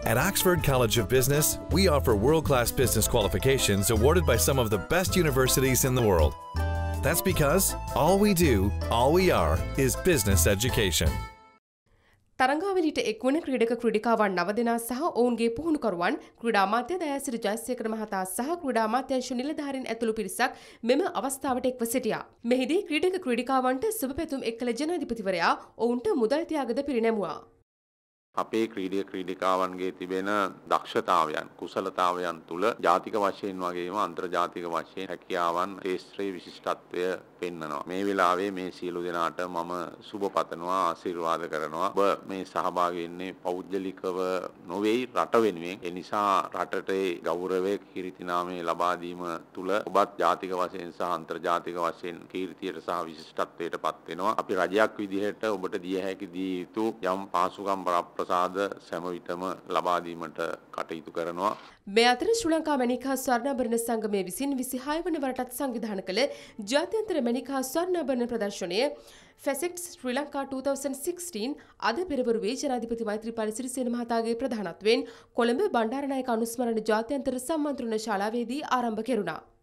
At Oxford College of Business, we offer world-class business qualifications awarded by some of the best universities in the world. That's because all we do, all we are, is business education. තරංගාවලියට එක්වන ක්‍රීඩක ක්‍රීඩිකාවන් 9 දෙනා සහ ඔවුන්ගේ පුහුණුකරුවන් ක්‍රීඩා අමාත්‍ය දයාසිරි ජයසේකර මහතා සහ ක්‍රීඩා අමාත්‍යාංශ නිලධාරීන් ඇතුළු පිරිසක් මෙම අවස්ථාවට එක්ව සිටියා. මෙහිදී ක්‍රීඩක ක්‍රීඩිකාවන්ට සුබ පැතුම් එක් කළ ජනාධිපතිවරයා ඔවුන්ට මුදල් තියාගද පිරිනැමුවා. අපේ ක්‍රීඩිකාවන්ගේ තිබෙන දක්ෂතාවයන් කුසලතාවයන් තුල ජාතික වශයෙන් වගේම අන්තර්ජාතික වශයෙන් හැකියාවන් ශාස්ත්‍රීය විශිෂ්ටත්වය පෙන්වනවා. මේ වෙලාවේ මේ සියලු දෙනාට මම සුබ පතනවා ආශිර්වාද කරනවා. ඔබ මේ සහභාගී වෙන්නේ පෞද්ගලිකව නොවේයි රට වෙනුවෙන්. ඒ නිසා රටට ගෞරවය කීර්ති නාමය ලබා දීම තුල ඔබත් ජාතික වශයෙන් සහ අන්තර්ජාතික වශයෙන් කීර්තියට සහ විශිෂ්ටත්වයට පත් වෙනවා. අපි රජයක් විදිහට ඔබට දිය හැකි දී යුතු යම් පහසුකම් ප්‍රසාද සෑම විටම ලබා දීමට කටයුතු කරනවා. මේ අතර ශ්‍රී ලංකා මැණිකා ස්වර්ණාභරණ සංගමය විසින් 26 වන වරටත් සංවිධානය කළ ජාත්‍යන්තර මැණිකා ස්වර්ණාභරණ ප්‍රදර්ශනය Facets Sri Lanka 2016 අද පෙරවරුවේ ජනාධිපති මෛත්‍රීපාල සිරිසේන මහතාගේ ප්‍රධානත්වයෙන් කොළඹ බණ්ඩාරනායක අනුස්මරණ ජාත්‍යන්තර සම්මන්ත්‍රණ ශාලාවේදී ආරම්භ කෙරුණා.